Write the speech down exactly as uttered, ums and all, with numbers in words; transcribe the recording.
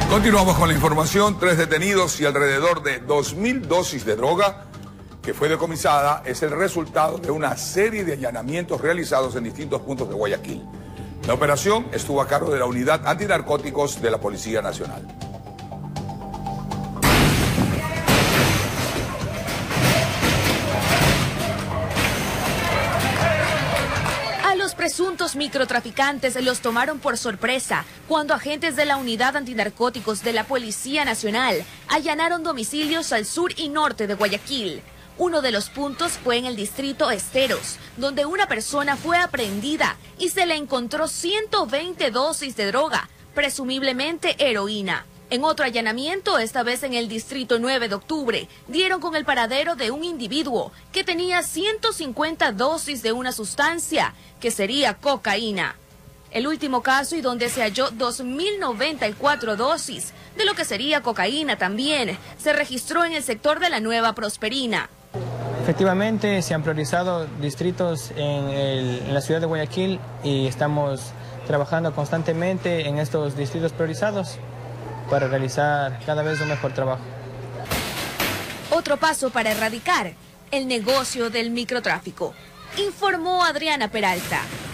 Continuamos con la información. Tres detenidos y alrededor de dos mil dosis de droga que fue decomisada es el resultado de una serie de allanamientos realizados en distintos puntos de Guayaquil. La operación estuvo a cargo de la Unidad Antinarcóticos de la Policía Nacional. Los presuntos microtraficantes los tomaron por sorpresa cuando agentes de la Unidad Antinarcóticos de la Policía Nacional allanaron domicilios al sur y norte de Guayaquil. Uno de los puntos fue en el distrito Esteros, donde una persona fue aprehendida y se le encontró ciento veinte dosis de droga, presumiblemente heroína. En otro allanamiento, esta vez en el distrito nueve de octubre, dieron con el paradero de un individuo que tenía ciento cincuenta dosis de una sustancia que sería cocaína. El último caso y donde se halló dos mil noventa y cuatro dosis de lo que sería cocaína también, se registró en el sector de la Nueva Prosperina. Efectivamente, se han priorizado distritos en, el, en la ciudad de Guayaquil y estamos trabajando constantemente en estos distritos priorizados para realizar cada vez un mejor trabajo. Otro paso para erradicar el negocio del microtráfico, informó Adriana Peralta.